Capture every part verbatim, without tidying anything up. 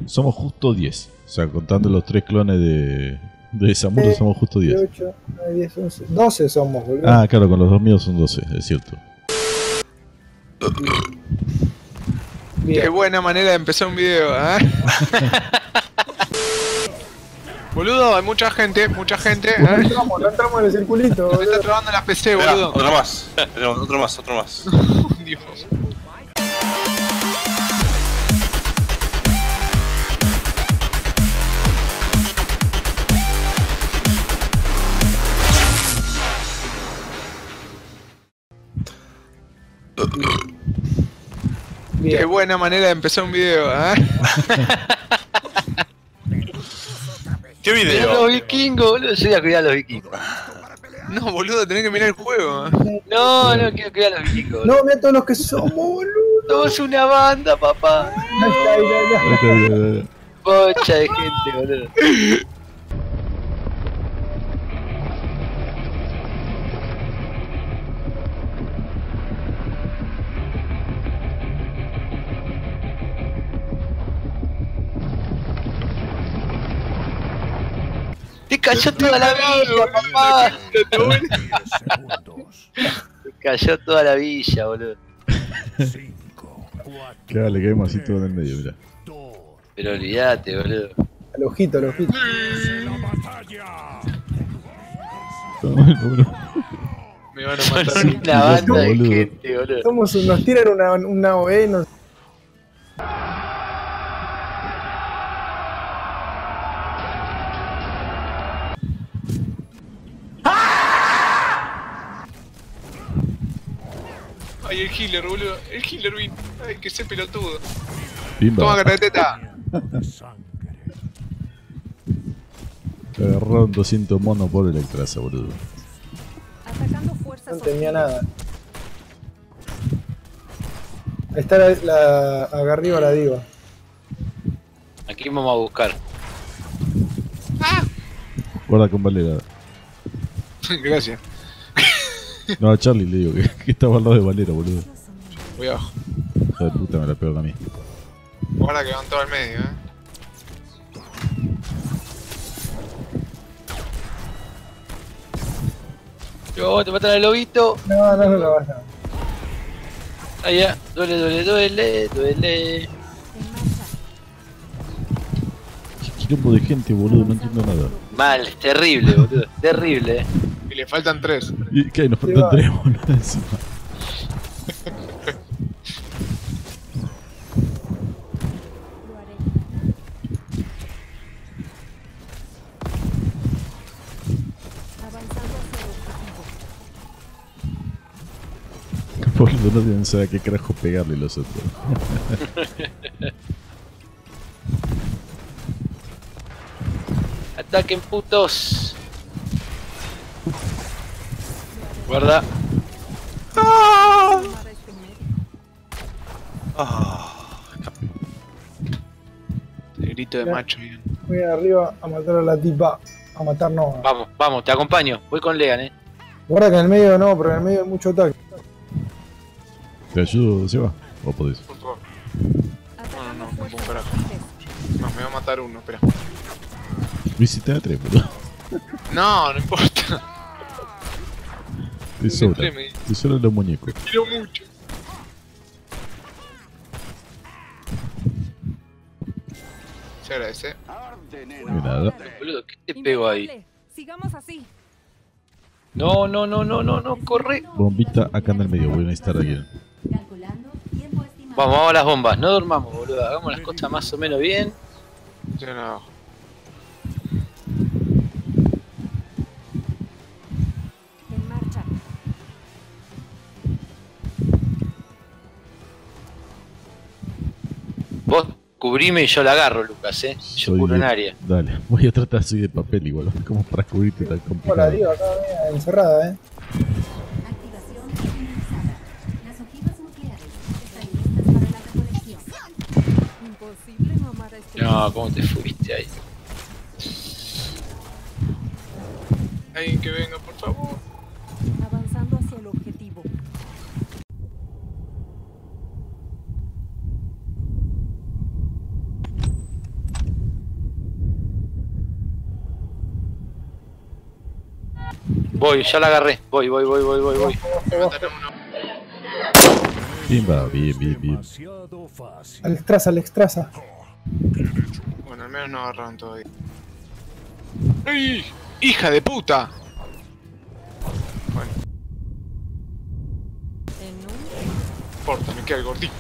Somos justo diez. O sea, contando los tres clones de, de Samuro, eh, somos justo diez. ocho, nueve, diez, once, doce somos, boludo. Ah, claro, con los dos míos son doce, es cierto. Bien. Qué buena manera de empezar un video, ¿eh? Boludo, hay mucha gente, mucha gente. ¿eh? No entramos, no entramos en el circulito. Me está trabando la P C, boludo. Otro más, otro más, otro más. Dios. Bien. Qué buena manera de empezar un video, ¿eh? ¿Qué video? Los vikingos, boludo. Yo voy a cuidar a los vikingos. No, boludo, tenés que mirar el juego. No, no quiero cuidar a los vikingos. No, mira todos los que somos, boludo. Somos una banda, papá. Ahí está, ahí está, ahí está. Bocha de gente, boludo. Te cayó toda la villa, papá. Te cayó toda la villa, boludo. Que vale, quedemos así todo en el medio, mira. Pero olvídate, boludo. Al ojito, al ojito. Me van a matar. Una banda de gente, boludo. Somos, nos tiran una, una O E, nos... Ay, el healer, boludo. El healer vino. Ay, que se pelotudo. Pimba. Toma, catateta. Agarraron doscientos monos por Electrasa, boludo. No tenía nada. Ahí está la, la... acá arriba la digo. Aquí vamos a buscar. Guarda con Valera. Gracias. No, a Charlie le digo que, que estaba al lado de Valera, boludo. Voy abajo. Hija de puta, me la pegó a mí. Ahora que van todo al medio, eh. Yo, te matan al lobito. No, no, no lo vas a... Allá, duele, duele, duele, duele. Qué quilombo de gente, boludo, no entiendo nada. Mal, terrible, boludo, terrible, eh. Y le faltan tres. ¿Y qué? Nos faltan tres, boludo, encima. Boludo, no tienen saber a qué carajo pegarle los otros. Ataquen, putos. Guarda. ¡Ah! ¡Ah! El grito de macho, bien. Voy arriba a matar a la tipa. A matar no. Vamos, vamos, te acompaño. Voy con Legan, eh. Guarda que en el medio no, pero en el medio hay mucho ataque. ¿Te ayudo, Seba? ¿O podés? Por favor. No, no, no, no puedo carajo. No, me va a matar uno, espera. Visita a tres, boludo. No, no importa. Te sobra. Te sobran los muñecos. Te quiero mucho. Se agradece. De nada. Boludo, ¿qué te pego ahí? Sigamos así. No, no, no, no, no, no, corre. Bombita acá en el medio, voy a necesitar a alguien. Vamos, vamos a las bombas, no dormamos, boludo. Hagamos las cosas más o menos bien. Yo no. En marcha. Vos cubrime y yo la agarro, Lucas, eh. Yo Soy cubro en de- área. Dale, voy a tratar soy de papel igual, como para cubrirte tan Como la complicado. digo acá, mira, encerrada, eh. Activación finalizada. Las ojivas nucleares están listas para la recolección. Imposible no amar a este. No, ¿cómo te fuiste ahí? Alguien que venga, por favor. Avanzando hacia el objetivo. Voy, ya la agarré. Voy, voy, voy, voy, voy, voy. Pimba, bien, bien, bien. Al extrasa, al extrasa. Bueno, al menos no agarraron todavía. ¡Ay! ¡Hija de puta! Bueno, En un no importa, me queda el gordito.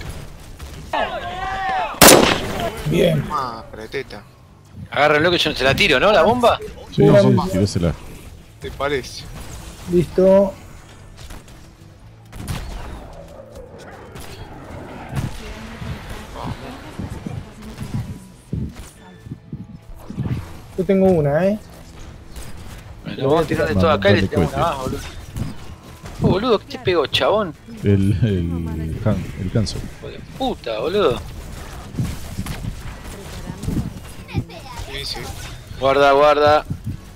Bien. Madre teta. Agárrenlo que yo se la tiro, ¿no? La bomba. Sí, Una sí, bomba. tirásela. ¿Te parece? Listo. Yo tengo una, eh. Lo vamos a tirar de todo acá y le tiramos una más, boludo. Oh, boludo, ¿qué te pegó, chabón? El, el, han, el canso. Hijo de puta, boludo. Sí, sí. Guarda, guarda.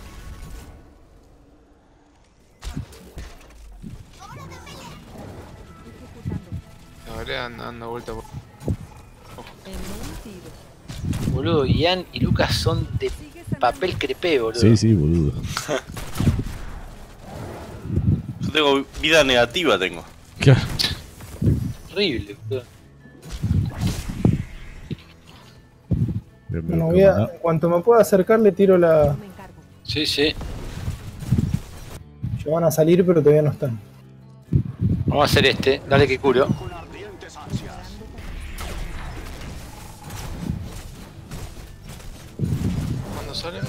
La verdad anda dando vuelta por... en un tiro. Boludo, Ian y Lucas son de papel crepé, boludo. Sí, sí, boludo. Yo tengo vida negativa, tengo. ¿Qué? Horrible, boludo. Bien, Bueno, bien, voy a, cámara. en cuanto me pueda acercar le tiro la... Yo me encargo. Sí, sí. Ya van a salir pero todavía no están. Vamos a hacer este. Dale que curo. ¿Cuándo salen?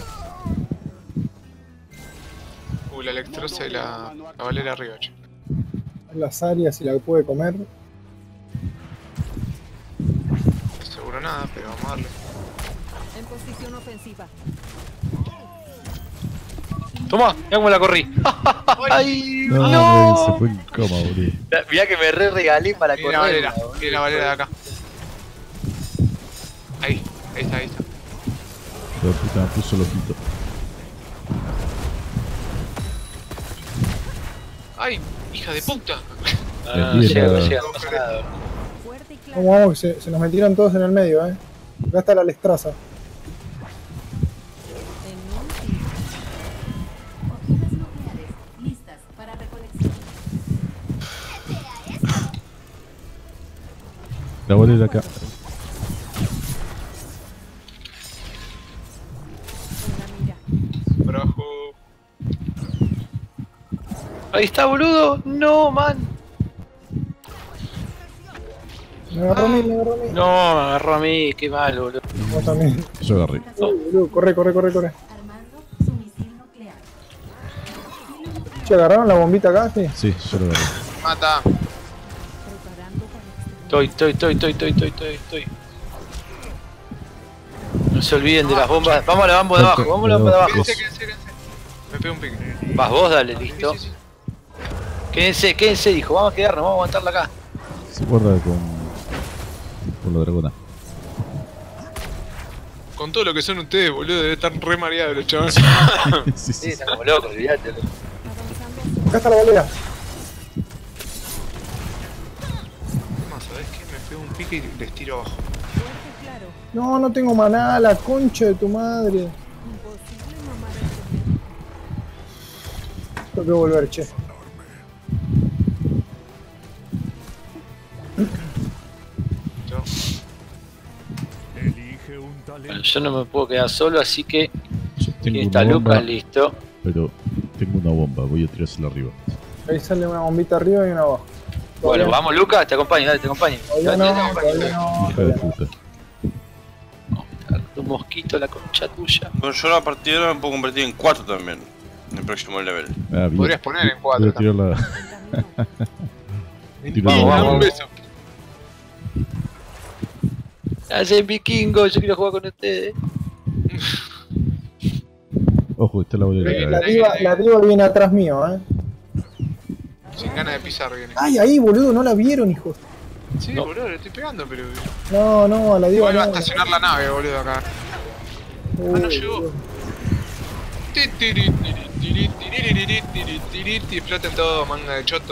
Uh, la electrosa y la, la Valera arriba, che. Las áreas si la puede comer. Seguro nada, pero vamos a darle. En posición ofensiva. Toma, mirá cómo la corrí. ¡Ay! No, ¡No! se fue en coma, boludo. Mirá que me re regalé para Viene la correr. Valera, viene la Valera de acá. Ahí, ahí está, ahí está. La puta me puso el ojito. ¡Ay! ¡Hija de puta! No, no, no, Bien, llega, no bien. llega, no pasa nada. Fuerte y claro. Vamos, vamos, que se, se nos metieron todos en el medio, eh. Acá está la lestraza. En un tiro. Ojivas nucleares listas para recolección. La bolera acá. En la mira. Por abajo. Ahí está, boludo. No, man. Me agarró a mí, me agarró a mí. No, me agarró a mí. Qué mal, boludo. Vos también. Yo agarré. Uy, boludo, corre, corre, corre, corre. Armando su misil nuclear. Che, ¿agarraron la bombita acá? Sí. Sí, yo lo agarré. Mata. Preparando para exterminar. Estoy, estoy, estoy, estoy, estoy, estoy, estoy, estoy. No se olviden de las bombas. Vamos a la bomba de abajo, vamos a la bomba de abajo. Quédense, quédense, quédense. Me pego un pique. Vas vos, dale, listo. Sí, sí, sí. Quédense, quédense, dijo. Vamos a quedarnos, vamos a aguantarla acá. Se guarda con. con la dragona. Con todo lo que son ustedes, boludo, debe estar re mareados los chavales. sí, Sí, sí. están como locos, olvidate. Avanzando hacia Acá está la bolera. Más, ¿sabés qué? Me pego un pique y les tiro abajo. fuerte y claro. No, no tengo maná, la concha de tu madre. Imposible mamar este bien. Tengo que volver, che. Yo. Bueno, yo no me puedo quedar solo, así que Yo aquí tengo está una bomba, Lucas, listo. pero tengo una bomba. Voy a tirársela arriba. Ahí sale una bombita arriba y una abajo. Bueno, Todavía- vamos Lucas, te acompaño, dale, te acompaño. Todavía Dale, te no, acompaño. todavía no. Hija de puta. Tu mosquito, la concha tuya. Bueno, yo a partir de ahora me puedo convertir en cuatro también. En el próximo level. Ah, bien. Podrías poner en Voy cuatro. a tirar la. En camino. Tiro Vamos, la vamos, bomba. un beso. Hacen vikingo, yo quiero jugar con ustedes. Ojo, está la bolera Eh, La acá. diva, la diva viene atrás mío, eh. Sin ganas de pisar viene. Ay, ahí, boludo, no la vieron, hijo. Sí, No. boludo, le estoy pegando, pero. No, no, a la diva Igual va a no. estacionar la nave, boludo, acá. Uy, Ah, no llegó. boludo. Y exploten todo, manga de choto.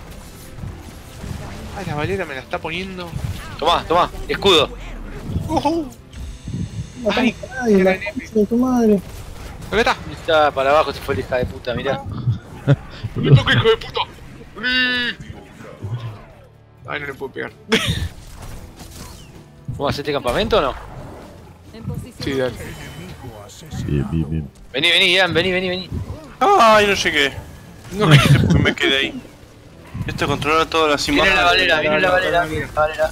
Ay, la Valera me la está poniendo. Tomá, tomá, escudo. Ujú. No Ay, matamos a nadie, la era concha de tu madre. Acá está. Está para abajo, se fue la hija de puta, mirá. ¡Le toca, hijo de puta! ¡Uli! Ay, no le puedo pegar. ¿Vamos a hacer este campamento o no? En posición. Sí, dale. Bien, bien, bien. Vení, vení, Ian, vení, vení, vení. Ay, no llegué. No quise porque me quedé ahí. Esto controla todas las Viene imágenes. la valera, viene la valera, viene la valera.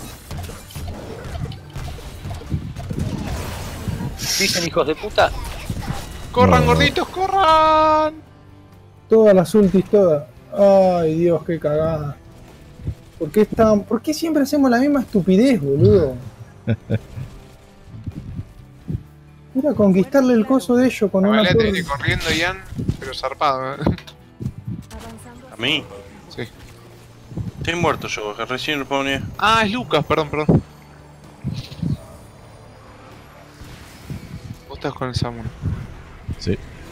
¿Dicen hijos de puta? ¡Corran, No. gorditos, corran! Todas las ultis, todas. Ay, Dios, qué cagada. ¿Por qué, están... ¿Por qué siempre hacemos la misma estupidez, boludo? Era conquistarle el coso de ellos con La una valera te torre. viene corriendo, Ian, pero zarpado, ¿eh? Avanzando A mí. Sí. Estoy muerto yo, que recién lo ponía. Ah, es Lucas, perdón, perdón. Vos estás con el Samuel. Sí.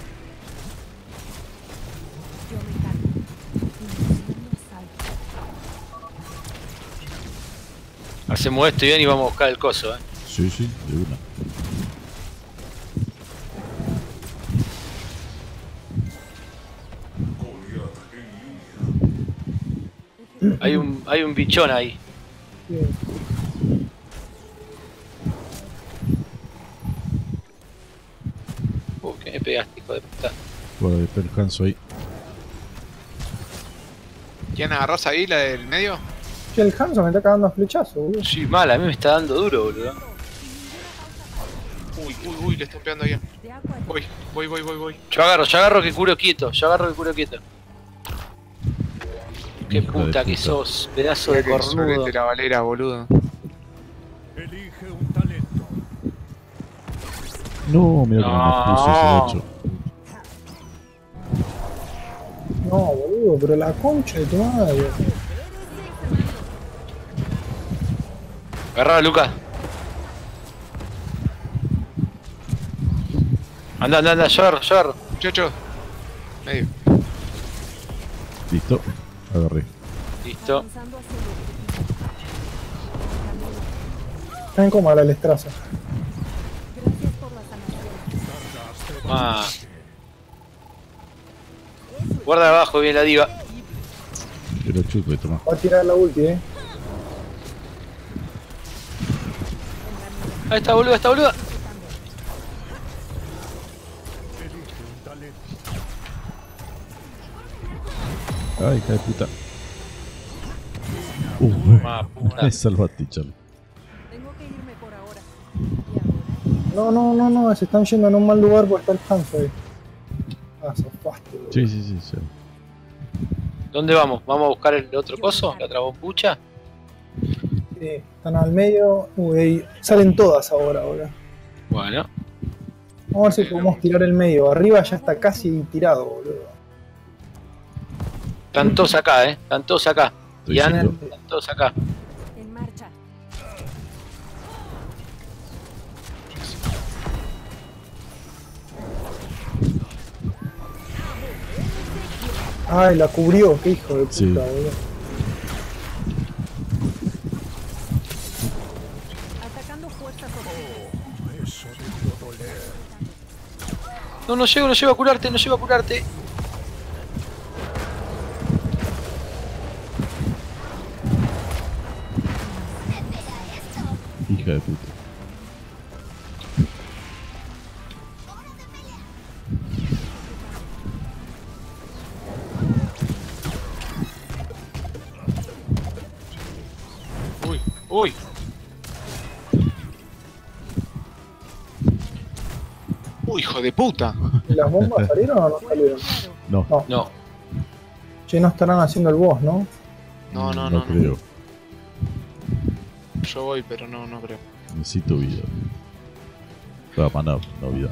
yo me cargo. Iniciando salto. Hacemos esto, Ian, y vamos a buscar el coso, eh. Sí, sí, de una. Hay un, hay un bichón ahí. Sí. Uh, que me pegaste, hijo de puta. Bueno, después descanso ahí. ¿Quién agarrás ahí, la del medio? Che, el Hanzo me está cagando a flechazo, boludo. Sí, mal, a mí me está dando duro, boludo. Uy, uy, uy, le estoy pegando a Ian. De agua. Voy, voy, voy, voy, voy. Yo agarro, yo agarro que curo quieto, yo agarro que curo quieto. Qué Hijo de puta que puta. sos, pedazo de Qué cornudo. sorete la valera, boludo. No, mira cómo No. me puso ese gacho. No, boludo, pero la concha de tu madre. Agarrá, Lucas. Anda, anda, anda, yo agarro, yo agarro. Muchachos. Medio. Listo. Agarré. Listo. Avanzando hacia el objetivo. Camino. Está en coma la lestraza. Gracias por la sanación. Ah. Guarda abajo, bien la diva. Que lo chupe, toma. Va a tirar la ulti, eh. Ahí está, boludo, está boluda. Ay, hija de puta. Uh, Ah, puta. me salvaste, chale. Tengo que irme por ahora. Y ahora. No, no, no, no, se están yendo en un mal lugar porque está el Hanzo ahí. Ah, sofaste, boludo. Sí, sí, sí, sí. ¿Dónde vamos? ¿Vamos a buscar el otro coso? ¿La otra bombucha? Sí, están al medio. Uy, ahí salen todas ahora, boludo. Bueno. Vamos a ver si podemos tirar el medio. Arriba ya está casi tirado, boludo. Están todos acá, eh. Están todos acá. Estoy Ian, yendo. están todos acá. En marcha. Ay, la cubrió, qué hijo de puta, Sí. boludo. Atacando fuerzas hostiles. No, no llego, no llego a curarte, no llego a curarte. Hija de puta. Uy, uy. Uy, hijo de puta. ¿Y las bombas salieron o no salieron? No, No. No. Che, no estarán haciendo el boss, ¿no? No, no, no, no, no. creo. Yo voy, pero no, no creo. Necesito vida. Ah, maná, no vida.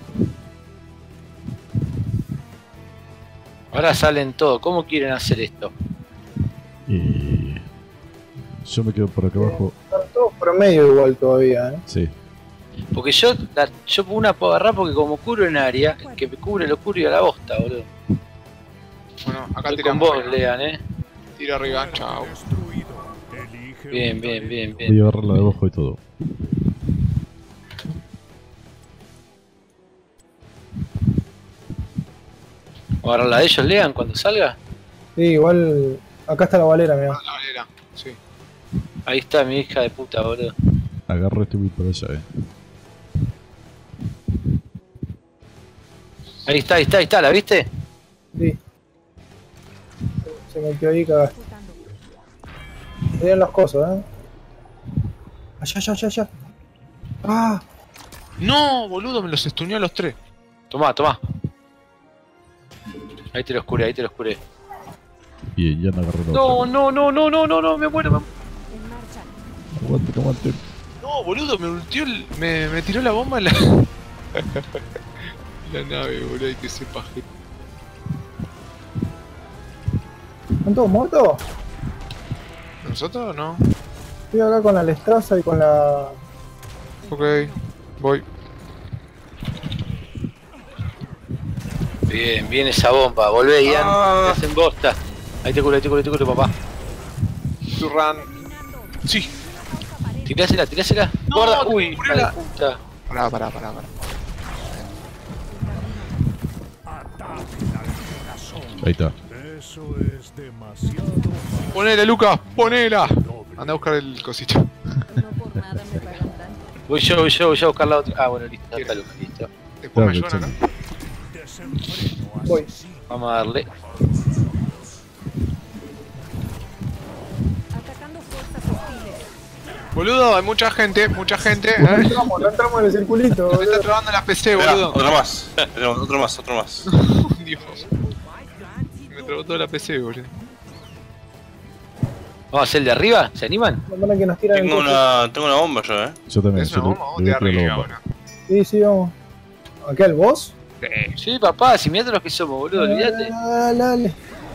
Ahora salen todos. ¿Cómo quieren hacer esto? Eh, yo me quedo por acá abajo. Están todos promedio igual todavía, ¿eh? Sí. Porque yo, la, yo una puedo agarrar porque como curo en área, el que me cubre lo curo y a la bosta, boludo. Bueno, acá Estoy con tiramos. vos, Lean, eh. Tiro arriba, chao. Bien, bien, bien, Voy bien. a agarrarla de abajo y todo. ¿O agarrar la de ellos, Lean, cuando salga? Sí, igual. Acá está la balera, mirá. Ah, la valera. Sí. Ahí está mi hija de puta, boludo. Agarro este voy para allá, eh. Ahí está, ahí está, ahí está, ¿la viste? Sí. Se metió ahí, cagaste. Ejecutando. Miren las cosas, eh. Allá, allá, allá, allá. Ah, No, boludo, me los estuneó a los tres. Tomá, tomá. Ahí te lo oscuré, ahí te lo oscuré. Bien, ya no agarré la No, otra. no, no, no, no, no, no, me muero, me muero. En marcha. Aguante, aguante. No, boludo, me ultió el... me, me tiró la bomba en la... la nave, boludo, hay que se paje. ¿están todos muertos? ¿Nosotros no? Estoy acá con la Lestraza y con la. Ok, voy. Bien, bien esa bomba, volvé, Ian. Ah. Te hacen bosta. Ahí te curo, ahí te curo, ahí te curo, papá. To run. Sí. Tirásela, tirásela. No, Guarda, te uy, curé hija de la- puta. Pará, pará, pará, pará. Ahí está. Eso es demasiado Ponela, Lucas, ponela. Anda a buscar el cosito. No por nada me pagan tanto. Voy yo, voy yo, voy yo a buscar la otra. Ah, bueno, listo, ya está Lucas, listo. Después me Claro, ayudan acá. desenfreno Voy. asesino. Vamos a darle. Atacando fuerzas hostiles. Boludo, hay mucha gente, mucha gente. No ¿eh? entramos, no entramos en el circulito, Me está boludo. trabando la P C, Esperá, boludo. otro más. Tenemos otro más, otro más. Dios. Me trabó toda la P C, boludo. Vamos a hacer el de arriba, ¿se animan? No van a que nos tiran el Tengo coche. una, tengo una bomba yo, eh. Yo también. Es Yo una le, bomba, vos le te voy a tirar arriba, la bomba. boludo. Sí, sí, vamos. ¿Acá el boss? Sí. Sí, papá, si mirate los que somos, boludo, olvídate. Dale, dale.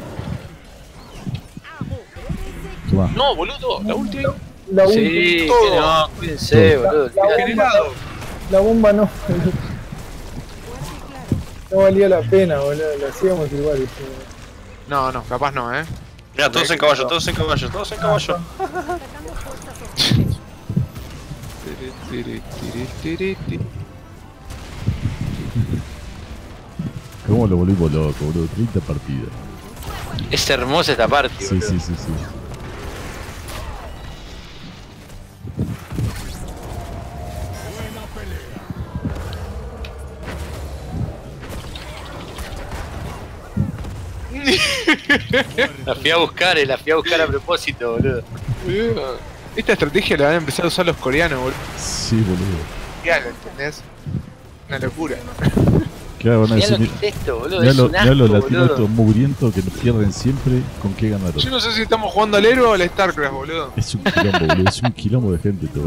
Toma. No, boludo, la última. La, Sí, ulti- que no, cuídense, boludo. la, olvídate. Generado. la bomba no. No valía la pena, boludo. Lo hacíamos igual. ¿viste? No, no, capaz no, eh. Mira, todos en caballo, todos en caballo, todos en caballo. Atacando fuerzas hostiles. ¿Cómo lo volvimos loco, boludo? treinta partidas. Es hermosa esta parte, Sí, boludo. sí, sí, sí. La fui a buscar, eh, la fui a buscar a propósito, boludo. Boludo, esta estrategia la van a empezar a usar los coreanos, boludo. Sí, boludo. Ya lo entendés. Una locura. Claro, van a Mirá decir. lo que es esto, boludo, Mirá es lo- un mirá asco, los latinos boludo. estos mugrientos que nos pierden siempre con qué ganaron. Yo no sé si estamos jugando al héroe o al StarCraft, boludo. Es un quilombo, boludo. Es un quilombo de gente todo.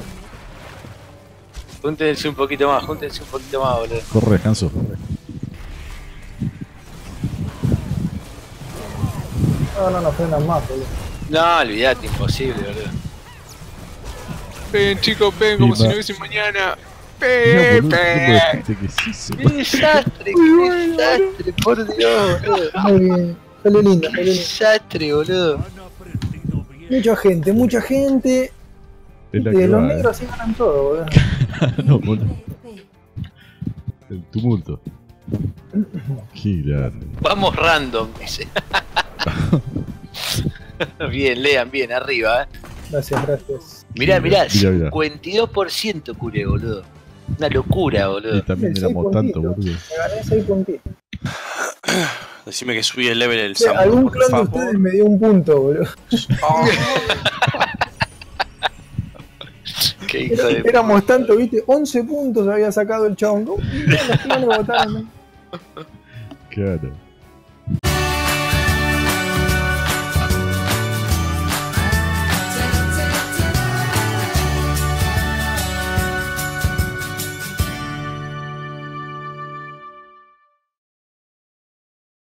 Júntense un poquito más, júntense un poquito más, boludo. Corre, Hanso. No, no nos frenan más, boludo. No, olvidate, imposible, boludo. Ven, chicos, ven, como Sí, si va. no hubiese mañana. Mirá, Ven, boludo, qué ven. gente que es eso. ¡Qué desastre, qué desastre, por Dios, boludo! Muy bien. Sale linda, ¡Qué sale linda. desastre, boludo! Han aprendido bien. Mucha gente, mucha gente. Es la De que los va, eh. negros sí ganan todo, boludo. No, boludo. P P. El tumulto. Qué grande. Vamos random, dice. Bien, lean bien, arriba, eh. Gracias, gracias. Mirá, mirá, Mirá, mirá. cincuenta y dos por ciento curé, boludo. Una locura, Y boludo. también Seis éramos tanto, puntitos. boludo. Me gané seis puntitos. Decime que subí el level del Che, Samu, algún por clon de favor. ustedes me dio un punto, boludo. Qué hijo de... Éramos tanto, viste, once puntos había sacado el chabón. ¿Cómo los clones votaron? Claro.